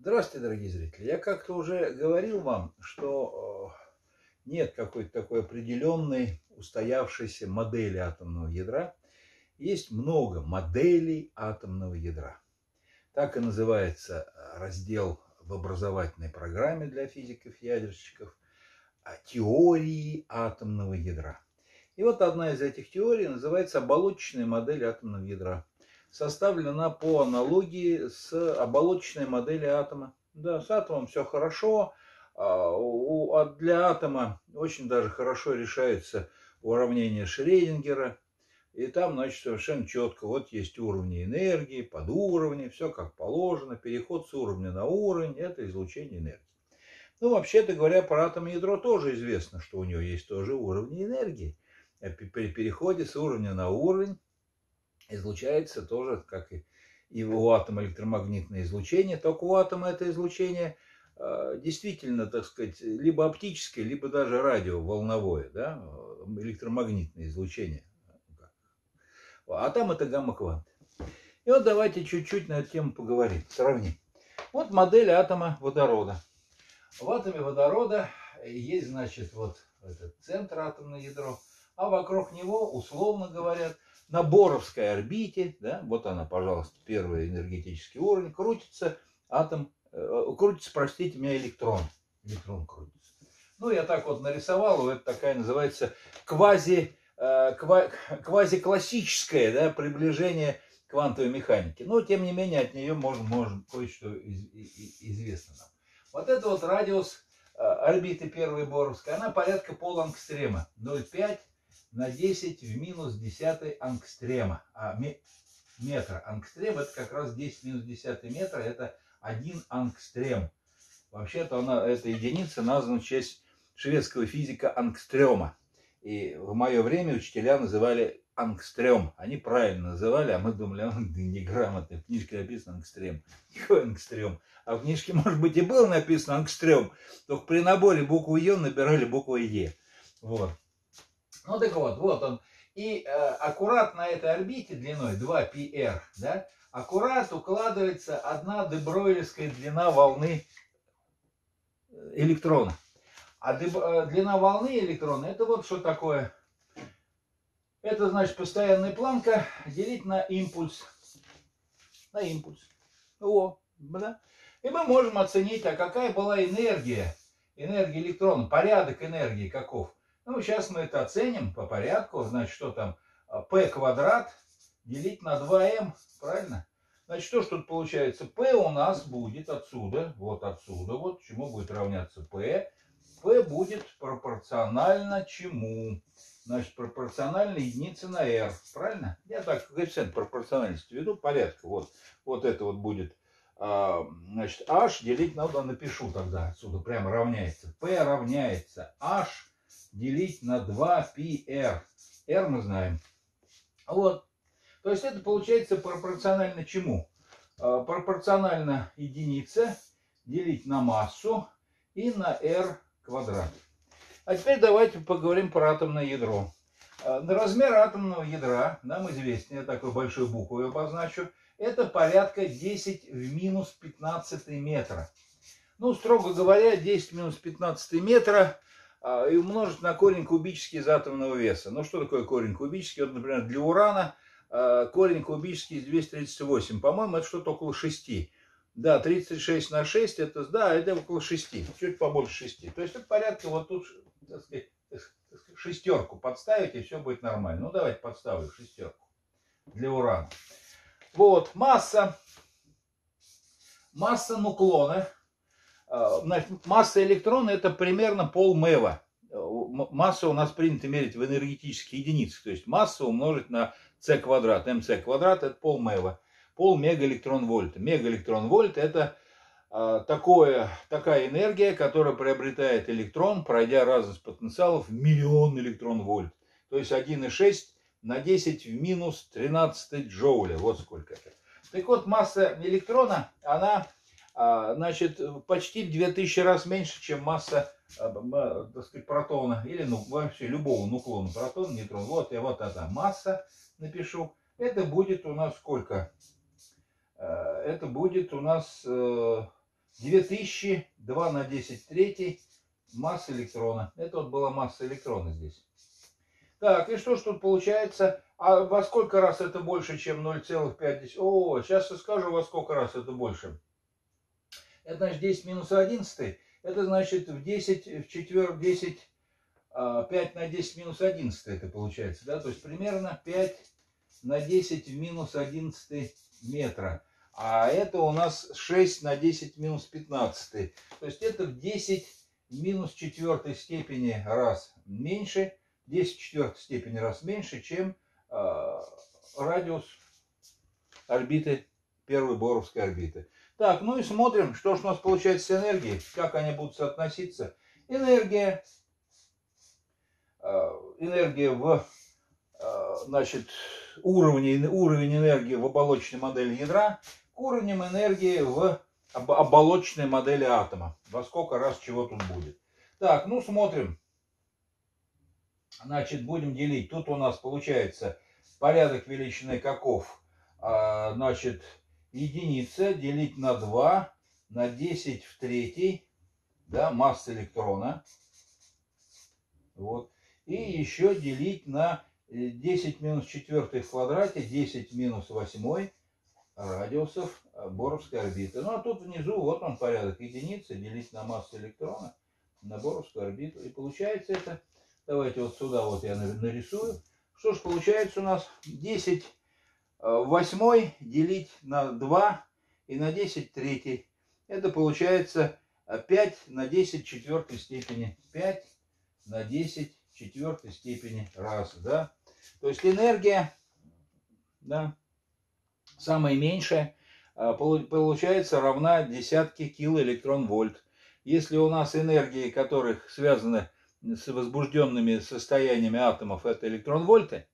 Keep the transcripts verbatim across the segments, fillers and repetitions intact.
Здравствуйте, дорогие зрители. Я как-то уже говорил вам, что э, нет какой-то такой определенной устоявшейся модели атомного ядра. Есть много моделей атомного ядра. Так и называется э, раздел в образовательной программе для физиков-ядерщиков а, «Теории атомного ядра». И вот одна из этих теорий называется оболочечная модель атомного ядра. Составлена по аналогии с оболочечной моделью атома. Да, с атомом все хорошо. А для атома очень даже хорошо решаются уравнения Шрёдингера. И там, значит, совершенно четко, вот есть уровни энергии, подуровни, все как положено, переход с уровня на уровень, это излучение энергии. Ну, вообще-то говоря, про атомное ядро тоже известно, что у него есть тоже уровни энергии. При переходе с уровня на уровень излучается тоже, как и у атома, электромагнитное излучение, только у атома это излучение действительно, так сказать, либо оптическое, либо даже радиоволновое, да, электромагнитное излучение. А там это гамма-кванты. И вот давайте чуть-чуть на эту тему поговорим, сравним. Вот модель атома водорода. В атоме водорода есть, значит, вот этот центр, атомное ядро, а вокруг него, условно говоря, на боровской орбите, да, вот она, пожалуйста, первый энергетический уровень, крутится атом, э, крутится, простите меня, электрон. Электрон крутится. Ну, я так вот нарисовал, это такая называется квази, э, ква, квазиклассическое, да, приближение квантовой механики. Но, тем не менее, от нее можно, можно кое-что из, из, известно нам. Вот это вот радиус э, орбиты первой боровской, она порядка полангстрема, ноль целых пять на десять в минус десятый ангстрема. А метра. Ангстрем это как раз десять в минус десятый метра, это один ангстрем. Вообще-то она, эта единица названа в честь шведского физика Ангстрема. И в мое время учителя называли ангстрем. Они правильно называли, а мы думали, он неграмотный. В книжке написано ангстрем. Какой ангстрем? А в книжке, может быть, и было написано ангстрем, только при наборе буквы Е набирали букву Е. Вот. Ну так вот, вот он. И э, аккурат на этой орбите длиной два пи эр, да, аккурат укладывается одна дебройлевская длина волны электрона. А деб, э, длина волны электрона, это вот что такое. Это значит постоянная планка делить на импульс. На импульс. О, да. И мы можем оценить, а какая была энергия, энергия электрона, порядок энергии каков. Ну, сейчас мы это оценим по порядку. Значит, что там? P квадрат делить на два эм, правильно? Значит, что ж тут получается? P у нас будет отсюда, вот отсюда, вот, чему будет равняться P. P будет пропорционально чему? Значит, пропорционально единице на R, правильно? Я так коэффициент пропорциональности веду, порядка. Вот, вот это вот будет, значит, H делить, ну, да, напишу тогда отсюда, прямо равняется. P равняется H делить на два пи эр. R мы знаем. Вот. То есть это получается пропорционально чему? Пропорционально единице делить на массу и на R квадрат. А теперь давайте поговорим про атомное ядро. Размер атомного ядра нам известен, я такой большой буквой обозначу, это порядка десять в минус пятнадцатый метра. Ну, строго говоря, десять в минус пятнадцатый метра и умножить на корень кубический из атомного веса. Ну, что такое корень кубический? Вот, например, для урана корень кубический из двухсот тридцати восьми. По-моему, это что-то около шести. Да, тридцать шесть на шесть, это, да, это около шести, чуть побольше шести. То есть это порядка вот тут, так сказать, шестерку подставить, и все будет нормально. Ну, давайте подставлю шестерку для урана. Вот, масса, масса нуклона, значит, масса электрона это примерно пол мэва. Масса у нас принято мерить в энергетических единицах, то есть масса умножить на c квадрат, mc квадрат это пол мэва. Пол мегаэлектрон-вольта. Мегаэлектрон-вольт это а, такое, такая энергия, которая приобретает электрон, пройдя разность потенциалов в миллион электрон-вольт. То есть один и шесть на десять в минус тринадцать джоуля. Вот сколько это. Так вот, масса электрона, она, а, значит, почти в две тысячи раз меньше, чем масса, а, так сказать, протона. Или ну, вообще любого нуклона. Протон, нейтрон. Вот я вот эта масса напишу. Это будет у нас сколько? Это будет у нас две тысячи, два на десять в третьей масса электрона. Это вот была масса электрона здесь. Так, и что ж тут получается? А во сколько раз это больше, чем ноль целых пять десятых? О, сейчас я скажу, во сколько раз это больше. Это значит десять минус одиннадцать. Это значит в десять, в четвер, десять, пять на десять минус одиннадцать это получается. Да? То есть примерно пять на десять в минус одиннадцать метра. А это у нас шесть на десять в минус пятнадцать. То есть это в десять в минус четвертой степени раз меньше. десять в четвертой степени раз меньше, чем э, радиус орбиты, первой боровской орбиты. Так, ну и смотрим, что же у нас получается с энергией, как они будут соотноситься. Энергия, э, энергия в, э, значит, уровне, уровень энергии в оболочной модели ядра к уровням энергии в оболочной модели атома. Во сколько раз чего тут будет. Так, ну смотрим. Значит, будем делить. Тут у нас получается порядок величины каков. А, значит, единица делить на два на десять в третьей. Да, масса электрона. Вот. И еще делить на десять минус четвертый в квадрате. десять минус восьмой радиусов боровской орбиты. Ну а тут внизу вот он порядок. Единица делить на массу электрона на боровскую орбиту. И получается это... Давайте вот сюда вот я нарисую. Что ж получается у нас? десять в восьмой делить на два и на десять в третьей. Это получается пять на десять в четвертой степени. пять на десять в четвертой степени раз. Да? То есть энергия, да, самая меньшая, получается равна десятке килоэлектрон-вольт. Если у нас энергии, которых связаны с возбужденными состояниями атомов, это электрон-вольты,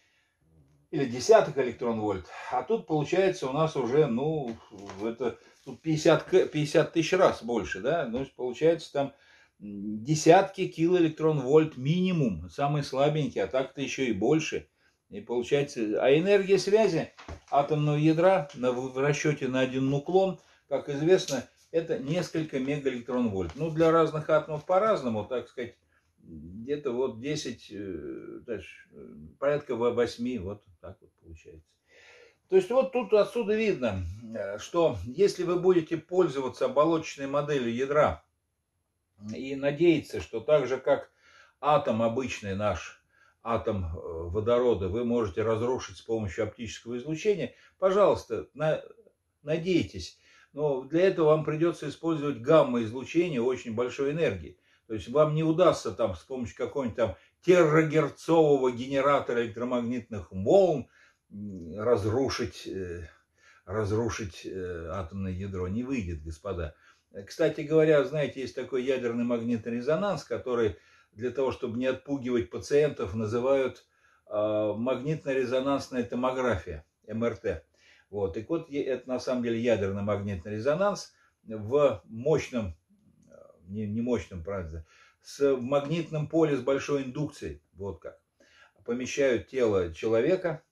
или десяток электрон-вольт, а тут получается у нас уже, ну, это тут пятьдесят, пятьдесят тысяч раз больше, да, ну, получается там десятки килоэлектрон-вольт минимум, самый слабенький, а так-то еще и больше. И получается, а энергия связи атомного ядра на, в расчете на один нуклон, как известно, это несколько мегаэлектрон-вольт. Ну, для разных атомов по-разному, так сказать, где-то вот десять, дальше, порядка восемь, вот так вот получается. То есть вот тут отсюда видно, что если вы будете пользоваться оболочечной моделью ядра и надеяться, что так же как атом обычный наш, атом водорода, вы можете разрушить с помощью оптического излучения, пожалуйста, на, надейтесь. Но для этого вам придется использовать гамма-излучение очень большой энергии. То есть вам не удастся там с помощью какого-нибудь там терагерцового генератора электромагнитных волн разрушить, разрушить атомное ядро. Не выйдет, господа. Кстати говоря, знаете, есть такой ядерный магнитный резонанс, который для того, чтобы не отпугивать пациентов, называют магнитно-резонансная томография, эм эр тэ. Вот. И вот это на самом деле ядерный магнитный резонанс в мощном, не, не мощном, правда, с магнитном поле с большой индукцией. Вот как. Помещают тело человека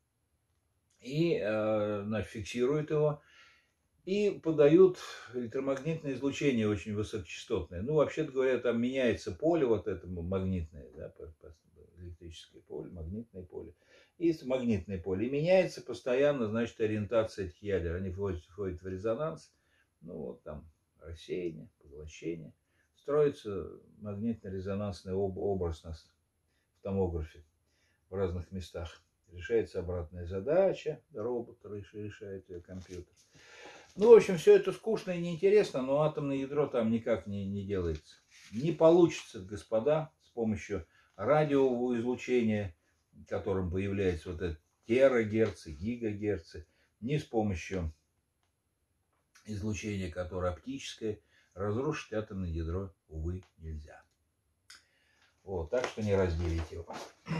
и э, значит, фиксируют его. И подают электромагнитное излучение очень высокочастотное. Ну, вообще-то говоря, там меняется поле вот это магнитное, да, электрическое поле, магнитное поле. И магнитное поле. И меняется постоянно, значит, ориентация этих ядер. Они входят, входят в резонанс. Ну, вот там рассеяние, поглощение. Строится магнитно-резонансный образ в томографе в разных местах. Решается обратная задача, робот решает ее, компьютер. Ну, в общем, все это скучно и неинтересно, но атомное ядро там никак не, не делается. Не получится, господа, с помощью радиового излучения, которым появляется вот это терагерцы, гигагерцы, ни с помощью излучения, которое оптическое, разрушить атомное ядро, увы, нельзя. Вот, так что не разделите его.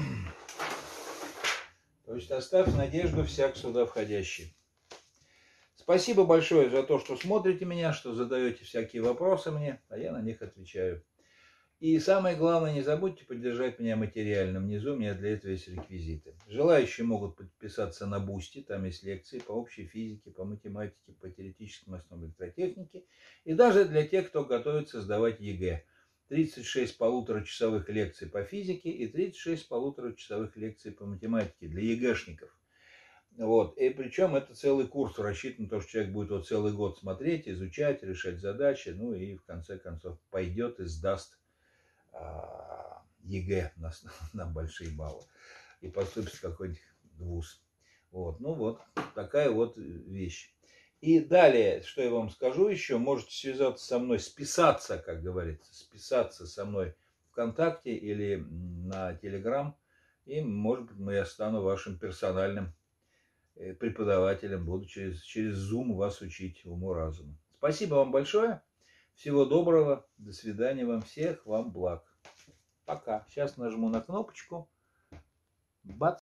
То есть оставь надежду всяк сюда входящий. Спасибо большое за то, что смотрите меня, что задаете всякие вопросы мне, а я на них отвечаю. И самое главное, не забудьте поддержать меня материально. Внизу у меня для этого есть реквизиты. Желающие могут подписаться на Бусти. Там есть лекции по общей физике, по математике, по теоретическим основам электротехники. И даже для тех, кто готовится сдавать ЕГЭ. тридцать шесть полуторачасовых лекций по физике и тридцать шесть полуторачасовых лекций по математике для ЕГЭшников. Вот. И причем это целый курс рассчитан, то, что человек будет вот целый год смотреть, изучать, решать задачи, ну и в конце концов пойдет и сдаст а, ЕГЭ на, на большие баллы и поступит в какой-нибудь вуз. Вот. Ну вот, такая вот вещь. И далее, что я вам скажу еще, можете связаться со мной, списаться, как говорится, списаться со мной ВКонтакте или на Телеграм, и, может быть, я стану вашим персональным преподавателем, буду через, через Zoom вас учить уму-разуму. Спасибо вам большое. Всего доброго. До свидания вам всех. Вам благ. Пока. Сейчас нажму на кнопочку. Бац.